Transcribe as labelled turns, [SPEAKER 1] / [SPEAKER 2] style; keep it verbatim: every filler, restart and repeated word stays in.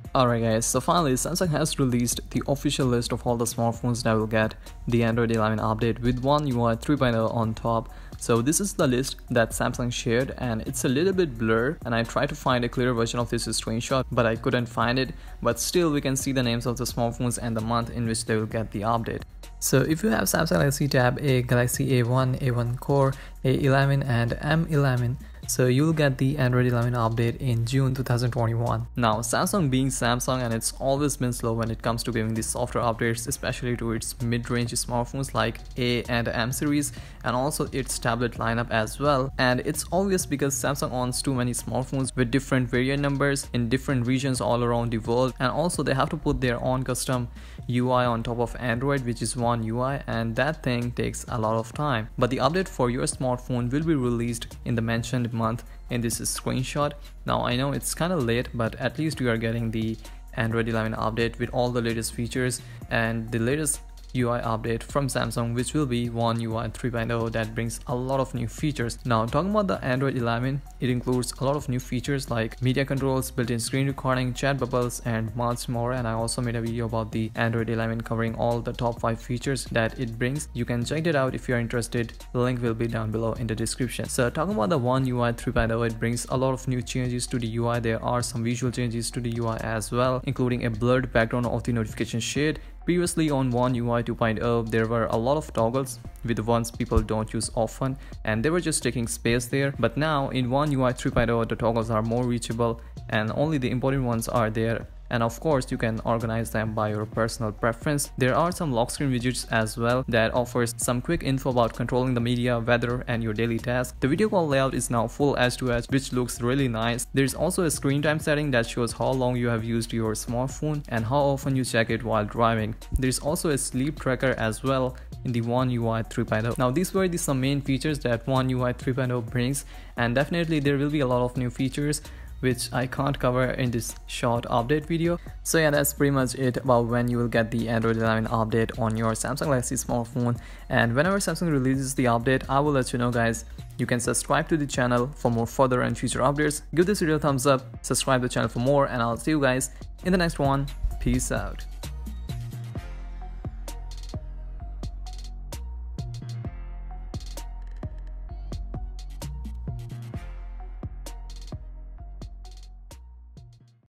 [SPEAKER 1] Alright guys, so finally Samsung has released the official list of all the smartphones that will get the Android eleven update with One U I three point oh on top. So this is the list that Samsung shared and it's a little bit blurred, and I tried to find a clear version of this screenshot but I couldn't find it, but still we can see the names of the smartphones and the month in which they will get the update. So if you have Samsung Galaxy Tab A, Galaxy A one, A one Core, A eleven and M eleven, so you'll get the Android eleven update in June two thousand twenty-one. Now Samsung being Samsung, and it's always been slow when it comes to giving these software updates, especially to its mid-range smartphones like A and M series and also its tablet lineup as well. And it's obvious because Samsung owns too many smartphones with different variant numbers in different regions all around the world, and also they have to put their own custom U I on top of Android, which is One U I, and that thing takes a lot of time. But the update for your smartphone will be released in the mentioned month in this screenshot. Now I know it's kind of late, but at least you are getting the Android eleven update with all the latest features and the latest U I update from Samsung, which will be One U I three point oh, that brings a lot of new features. Now talking about the Android eleven, it includes a lot of new features like media controls, built-in screen recording, chat bubbles and much more, and I also made a video about the Android eleven covering all the top five features that it brings. You can check it out if you're interested. The link will be down below in the description. So talking about the One U I three point oh, it brings a lot of new changes to the U I. There are some visual changes to the U I as well, including a blurred background of the notification shade. Previously on One U I two point oh, there were a lot of toggles with the ones people don't use often and they were just taking space there, but now in One U I three point oh the toggles are more reachable and only the important ones are there. And of course you can organize them by your personal preference. There are some lock screen widgets as well that offers some quick info about controlling the media, weather and your daily tasks. The video call layout is now full edge to edge, which looks really nice. There's also a screen time setting that shows how long you have used your smartphone and how often you check it while driving. There's also a sleep tracker as well in the One U I three point oh. Now these were the some main features that One U I three point oh brings, and definitely there will be a lot of new features which I can't cover in this short update video. So yeah, that's pretty much it about when you will get the Android eleven update on your Samsung Galaxy smartphone. And whenever Samsung releases the update, I will let you know guys. You can subscribe to the channel for more further and future updates. Give this video a thumbs up, subscribe to the channel for more, and I'll see you guys in the next one. Peace out.